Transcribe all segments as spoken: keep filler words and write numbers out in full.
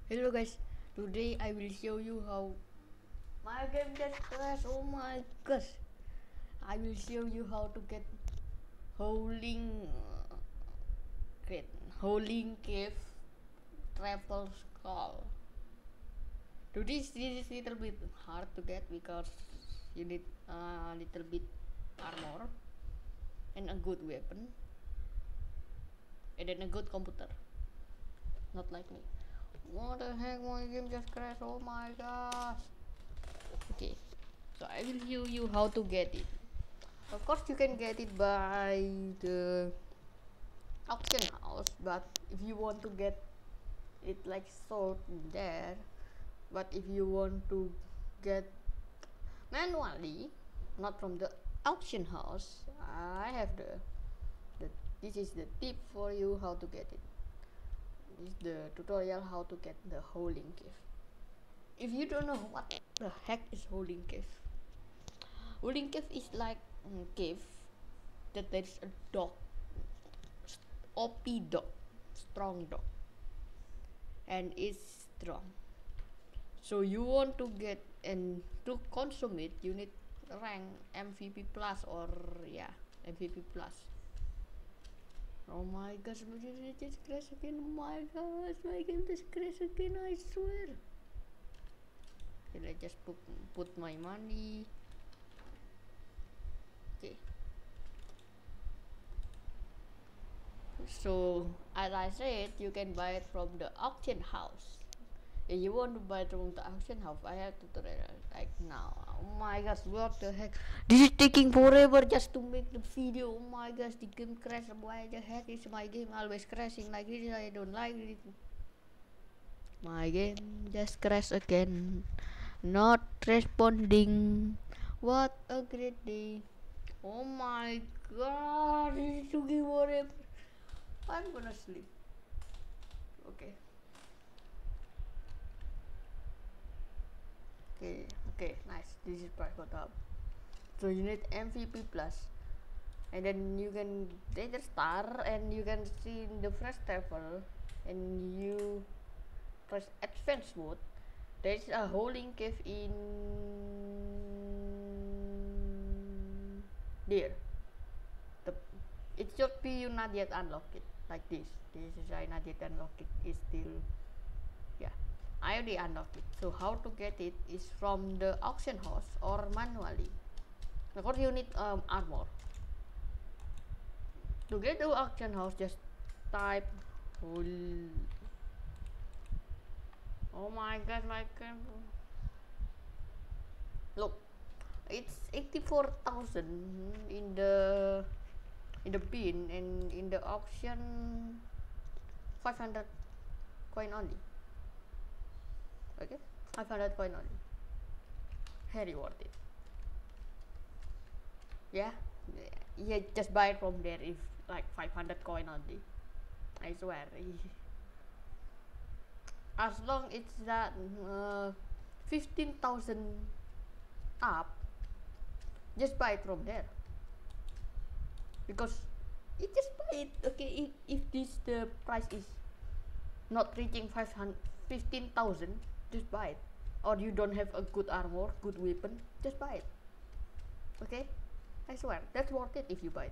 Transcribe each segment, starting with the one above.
Hello guys, today I will show you how my game just crashed. Oh my gosh, I will show you how to get Howling uh, great Howling Cave Travel Skull. Today this is little bit hard to get because you need a little bit armor and a good weapon and then a good computer. Not like me. What the heck, my game just crashed. Oh my gosh. Okay, so I will show you how to get it. Of course you can get it by the auction house, but if you want to get it like sold there, but if you want to get manually, not from the auction house, I have the, the this is the tip for you how to get it. This is the tutorial how to get the Howling Cave. If you don't know what the heck is Howling Cave, Howling Cave is like um, cave that there is a dog, O P dog, strong dog, and it's strong. So you want to get and to consume it, you need rank M V P plus or yeah M V P plus. Oh my gosh, my game just crashed again. Oh my gosh, my game just crashed again. I swear. Okay, let's just put put my money. Okay. So as I said, you can buy it from the auction house. If you want to buy it from the auction house, I have tutorial like now. Oh my gosh, what the heck? This is taking forever just to make the video. Oh my gosh, the game crashed. Why the heck is my game always crashing like this? I don't like it. My game just crashed again. Not responding. What a great day. Oh my god, this is taking forever. I'm gonna sleep. Okay. Okay, okay, nice. This is private hub. So you need M V P plus, and then you can danger star, and you can see in the first level, and you press advanced mode. There is a Howling Cave in there. The it should be you not yet unlocked it like this. This is I not yet unlocked it. Is still yeah. I already unlocked it. So how to get it is from the auction house or manually. Of course you need um, armor. To get to auction house, just type Hol. Oh my god, my god. Look, it's eighty-four thousand in the in the bin, and in the auction five hundred coin only. Okay, five hundred coin only. Very worth it. Yeah, yeah, just buy it from there if like five hundred coin only. I swear. As long it's that uh, fifteen thousand up, just buy it from there. Because you just buy it. Okay, if, if this the price is not reaching five hundred fifteen thousand, just buy it. Or you don't have a good armor, good weapon, just buy it. Okay, I swear that's worth it if you buy it.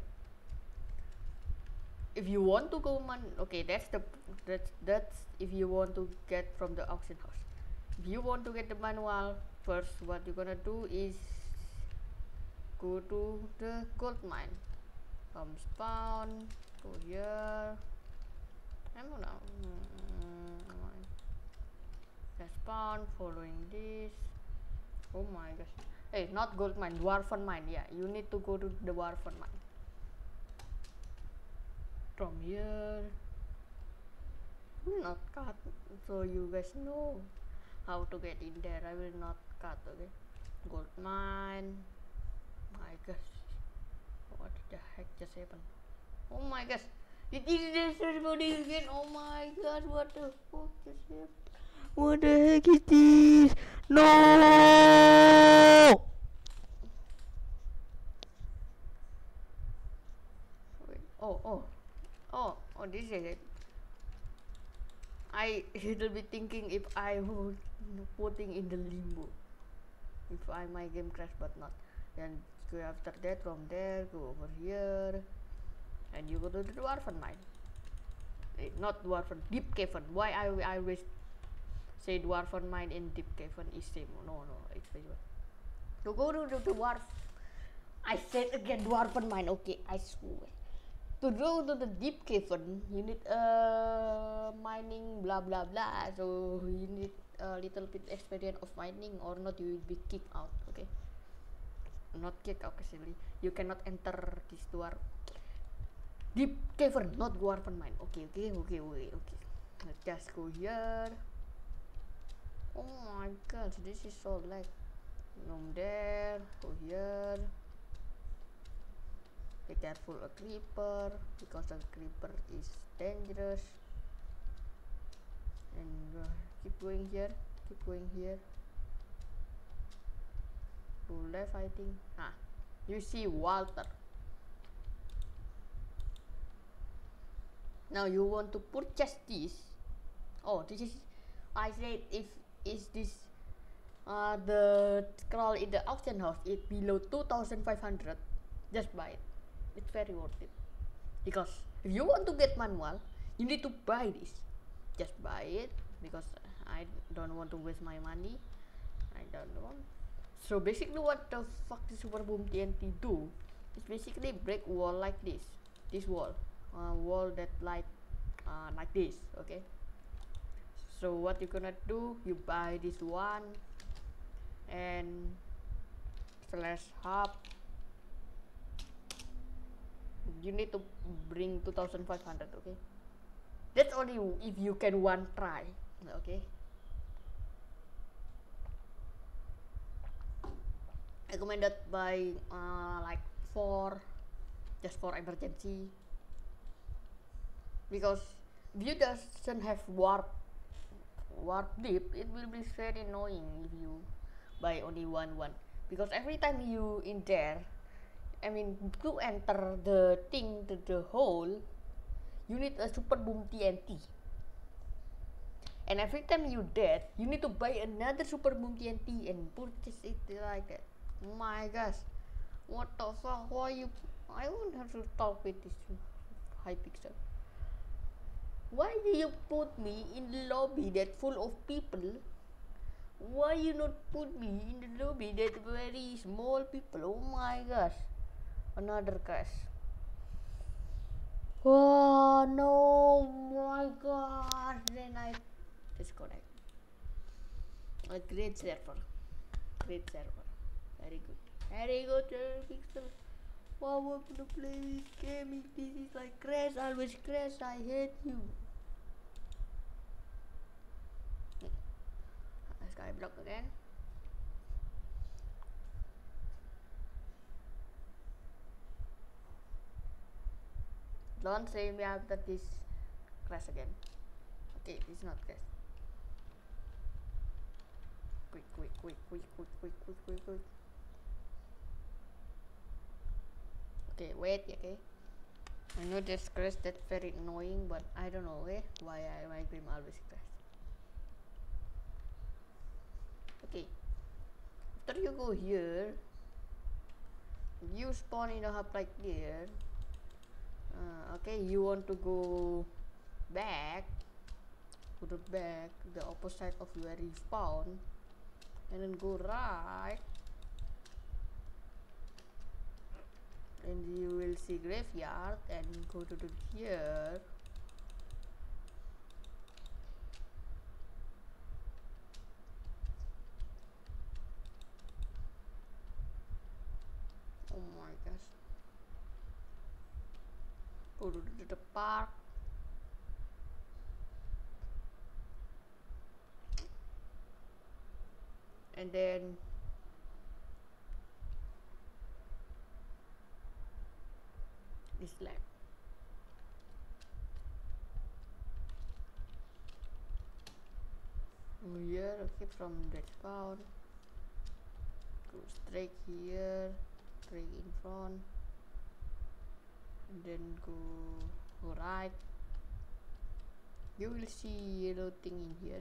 If you want to go man, okay, that's the that's that's if you want to get from the auction house. If you want to get the manual, first what you're gonna do is go to the gold mine. From spawn, go here. I'm gonna mm, spawn, following this. Oh my gosh. Hey, not gold mine, dwarfen mine. Yeah, you need to go to the dwarfen mine. From here, not cut, so you guys know how to get in there. I will not cut. Okay, gold mine. My gosh, what the heck just happened? Oh my gosh, it is everybody again. Oh my god, what the fuck just happened? What the heck is this? No! Wait, oh, oh, oh, oh, this is it. I will be thinking if I would putting in the limbo. If I my game crash but not. Then go after that from there, go over here, and you go to the dwarven mine. Eh, not dwarven, deep cavern. Why I I always say dwarven mine in deep cavern is same? No no, it's very. So go to the dwarf. I said again dwarven mine. Okay, I swear. To go to the deep cavern, you need uh, mining blah blah blah. So you need a little bit experience of mining, or not you will be kicked out. Okay, not kicked out actually. You cannot enter this dwarf deep cavern, not dwarven mine. Okay okay okay okay okay. Let's just go here. Oh my god, this is so lag. No there. Go here. Be careful a creeper, because a creeper is dangerous. And uh, keep going here, keep going here. Go left, I think. Ah, you see Walter. Now you want to purchase this. Oh, this is. I said if is this uh, the scroll in the auction house is below two thousand five hundred, just buy it. It's very worth it, because if you want to get manual, you need to buy this. Just buy it, because I don't want to waste my money. I don't want. So basically, what the fuck the Super Boom T N T do? It's basically break wall like this. This wall, uh, wall that like uh, like this. Okay. So what you gonna do? You buy this one and slash hub. You need to bring two thousand five hundred. Okay, that's only if you can one try. Okay, recommended by uh, like four, just for emergency, because if you doesn't have warp warp deep, it will be very annoying if you buy only one one, because every time you in there, I mean, to enter the thing, to the hole, you need a Super Boom T N T. And every time you dead, you need to buy another Super Boom T N T and purchase it like that. Oh my gosh. What the fuck? Why you... I won't have to talk with this Hypixel. Why do you put me in the lobby that full of people? Why you not put me in the lobby that very small people? Oh my gosh. Another crash. Oh no, my god. Then I disconnect. A great server. Great server. Very good. Very good, Pixel. Wow, I'm gonna play this game. If this is like crash, always crash. I hate you. Skyblock again. Don't say me after this crash again. Okay, it's not crash. Quick, quick, quick, quick, quick, quick, quick, quick, quick. Okay, wait, okay. I know this crash, that's very annoying, but I don't know eh, why I, my game always crash. Okay, after you go here, you spawn in a hub like there. Uh, okay, you want to go back to the back, the opposite of where you spawn, and then go right, and you will see graveyard, and go to the here. Oh my gosh. Go to the park. And then this lag. Here, okay, from that spawn, go straight here, straight in front, and then go, go right, You will see yellow thing in here.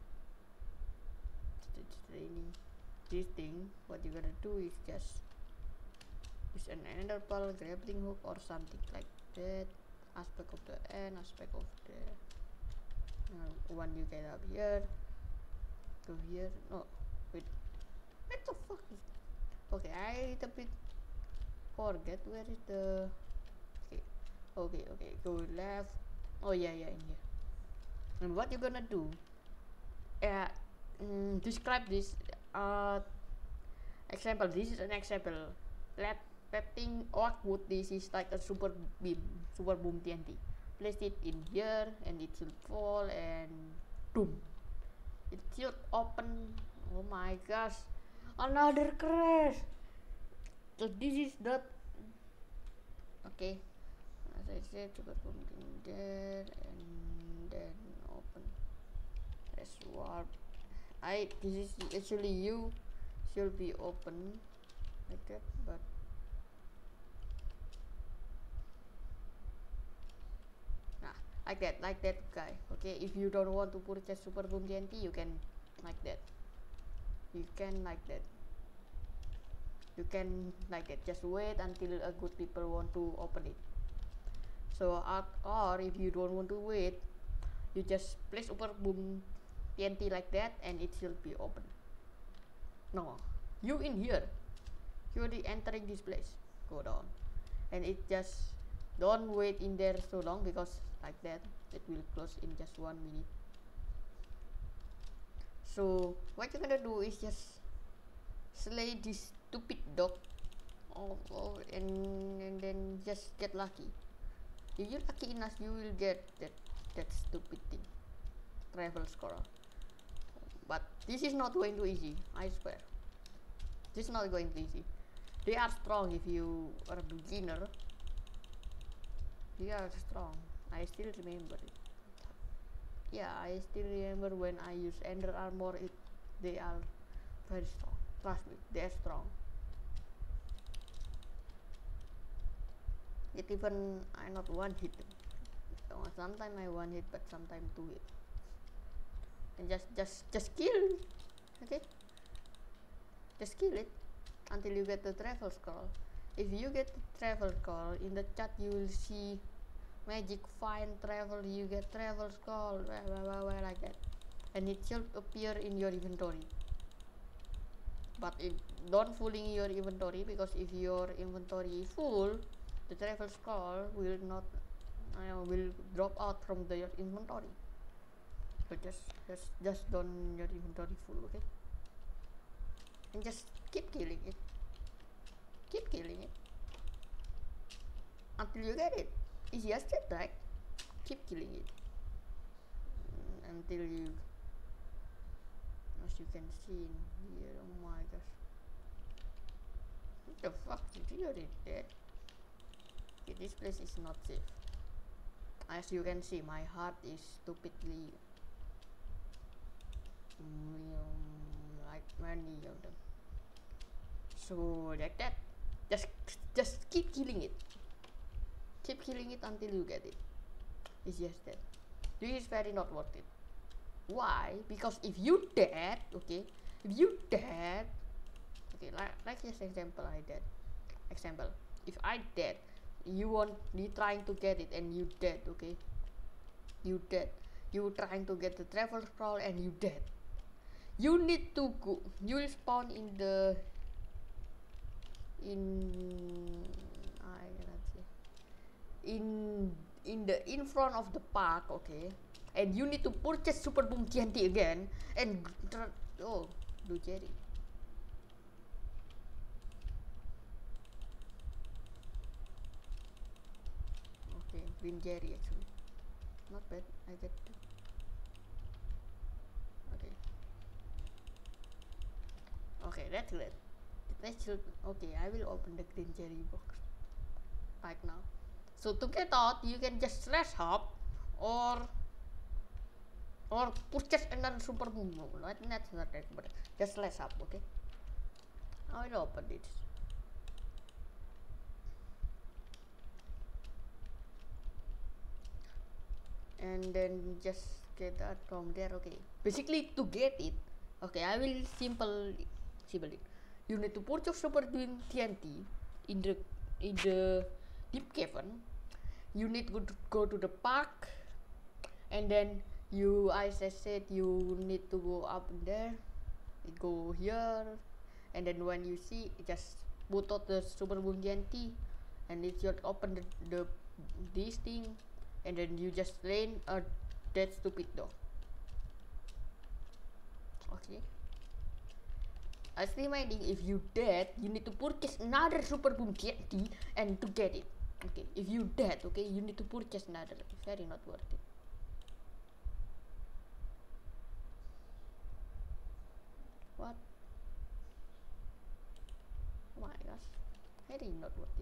It's raining. This thing, what you gotta do is just use an ender pearl, grappling hook, or something like that. Aspect of the end, aspect of the uh, one you get up here. Go here. No, wait. What the fuck is? Okay, I a bit forget where is the. Okay, okay, okay. Go left. Oh yeah, yeah, in here. And what you gonna do? Uh, mm, describe this. Uh, example. This is an example. Let Letting orc wood. This is like a super beam, super boom T N T. Place it in here, and it should fall, and boom. It should open. Oh my gosh! Another crash. So this is the. Okay. As I said, super boom in there, and then open. Let's warp. I this is actually you should be open like that, but nah, like that, like that guy. Okay, if you don't want to purchase super boom T N T, you can like that. You can like that. You can like that. Just wait until a good people want to open it. So, uh, or if you don't want to wait, you just place super boom T N T like that, and it should be open. No, you in here. You already entering this place. Go down, and it just don't wait in there so long, because like that it will close in just one minute. So what you're gonna do is just slay this stupid dog. Oh, oh and, and then just get lucky. If you're lucky enough, you will get that that stupid thing, travel score. But this is not going to easy, I swear. This is not going to easy. They are strong if you are a beginner. They are strong. I still remember it. Yeah, I still remember when I use Ender Armor. It they are very strong. Trust me, they are strong. It even I not one hit. Sometimes I one hit, but sometimes two hit. And just just just kill. Okay. Just kill it until you get the travel scroll. If you get the travel scroll, in the chat you will see magic find travel, you get travel scroll, blah, blah, blah, blah, like that, and it should appear in your inventory. But it don't full in your inventory, because if your inventory is full, the travel scroll will not uh, will drop out from the, your inventory. So just just just don't your inventory full, okay? And just keep killing it. Keep killing it until you get it. It's just that, right? Keep killing it mm, until you, as you can see in here. Oh my gosh! What the fuck? Did you already dead? Okay, this place is not safe. As you can see, my heart is stupidly um, like many of them. So like that, just just keep killing it. Keep killing it until you get it. It's just that. This is very not worth it. Why? Because if you dead, okay, if you dead, okay, like like this example I did. Example, if I dead, you want you trying to get it and you dead, okay? You dead. You trying to get the travel scroll and you dead. You need to go. You will spawn in the in I cannot say in in the in front of the park, okay? And you need to purchase super boom T N T again and oh do Jerry. Okay, win Jerry actually. Not bad. I get two. Okay. Okay, that's good. That should okay. I will open the green cherry box right now. So to get out, you can just slash hop or or purchase another super boom. No, not that's not that, but just slash hop. Okay. I will open it. and then just get that from there. Okay, basically to get it, okay, I will simple simple it. You need to purchase super T N T in the in the deep cavern. You need to go to the park, and then you, as I said, you need to go up there, go here, and then when you see, just put out the super boom T N T, and it should open the, the this thing, and then you just rain a that stupid door. Okay, as reminding, if you dead, you need to purchase another super boom T N T and to get it. Okay, if you dead, okay, you need to purchase another. Very not worth it. What? Oh my gosh, very not worth it.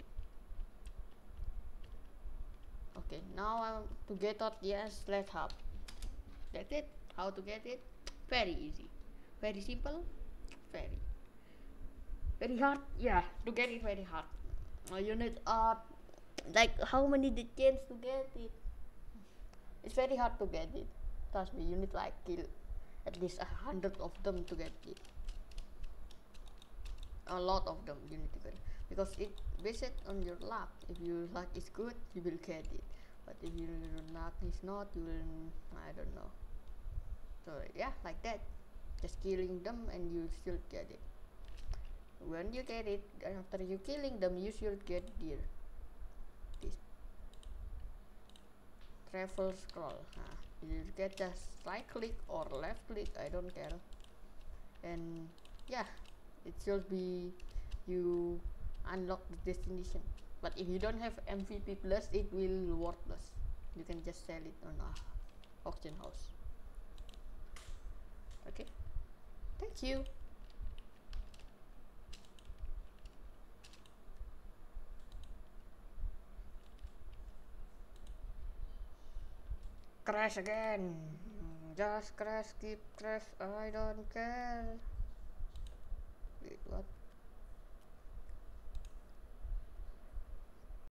Okay, now I'm to get out. Yes, let's hop. That's it. How to get it? Very easy, very simple, very very hard. Yeah, to get it very hard. Uh, you need uh like how many the chance to get it? It's very hard to get it. Trust me, you need like kill at least a hundred of them to get it. A lot of them you need to get it, because it based on your luck. If your luck is good, you will get it. But if your luck is not, you will, I don't know. So yeah, like that. Just killing them and you still get it. When you get it, after you killing them, you should get here. This travel scroll. Nah, you get just right click or left click, I don't care. And yeah, it should be you unlock the destination. But if you don't have M V P plus, it will worthless. You can just sell it on a auction house. Okay, thank you. Crash again. Just crash, keep crash, I don't care. Wait, what?